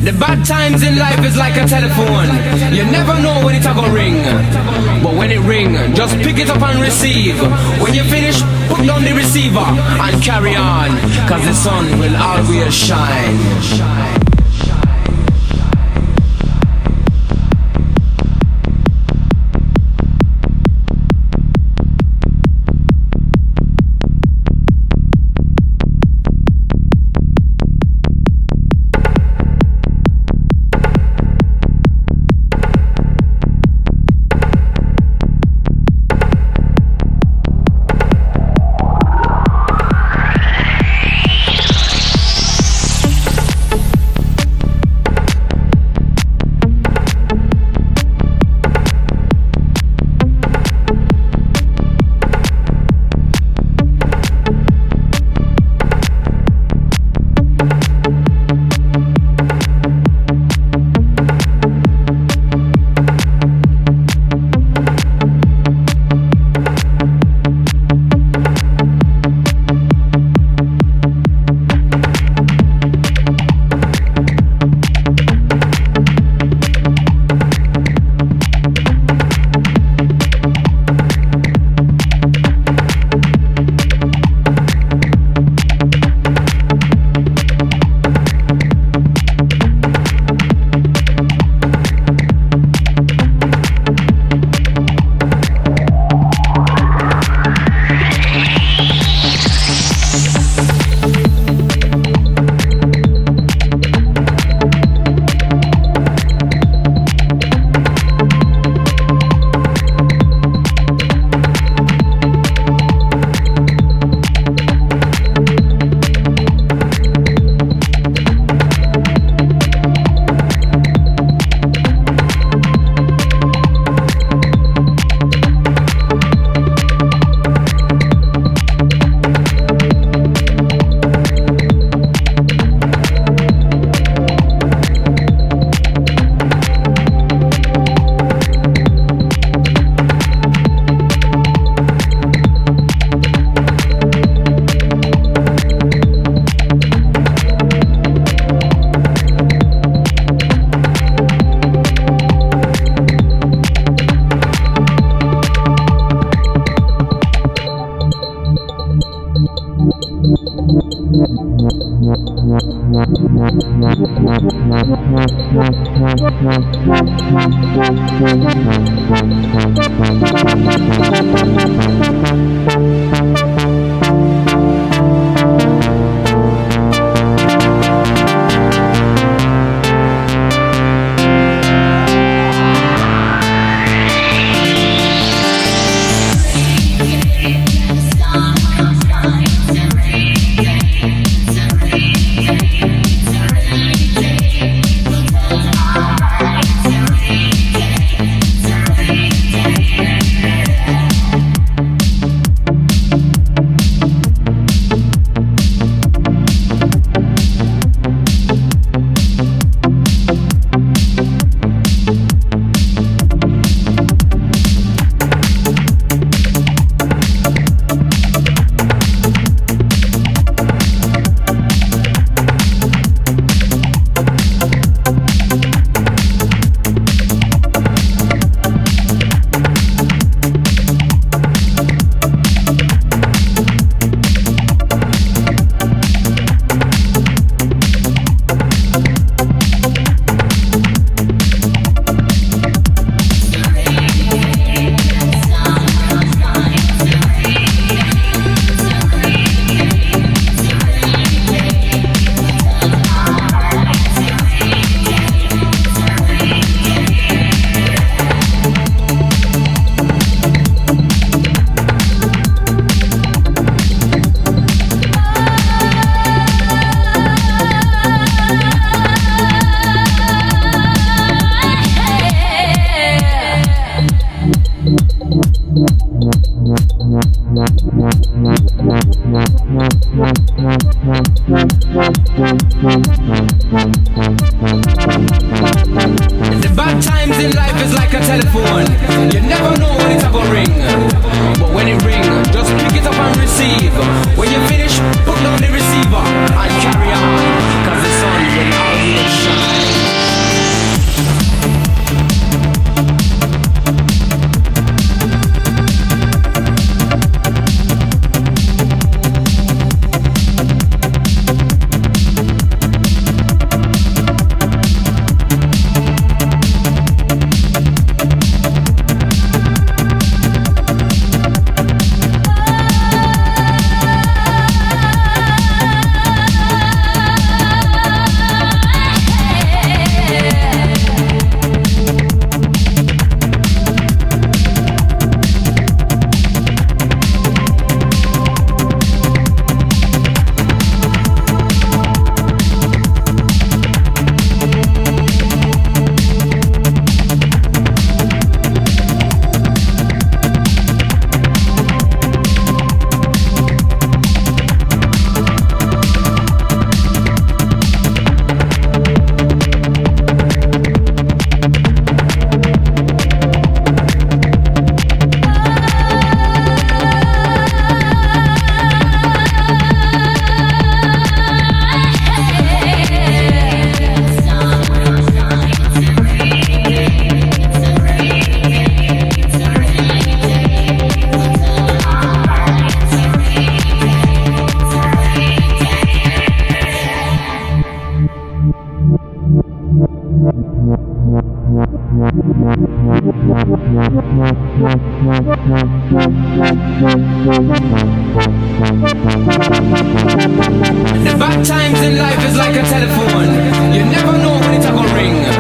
The bad times in life is like a telephone. You never know when it's gonna ring. But when it ring, just pick it up and receive. When you finish, put down the receiver and carry on, cause the sun will always shine. The bad times in life is like a telephone. You never know when it's gonna ring. But when it ring, just pick it up and receive. When you finish, put down the receiver and carry on, 'cause the sun will always shine. The bad times in life is like a telephone. You never know when it's gonna ring.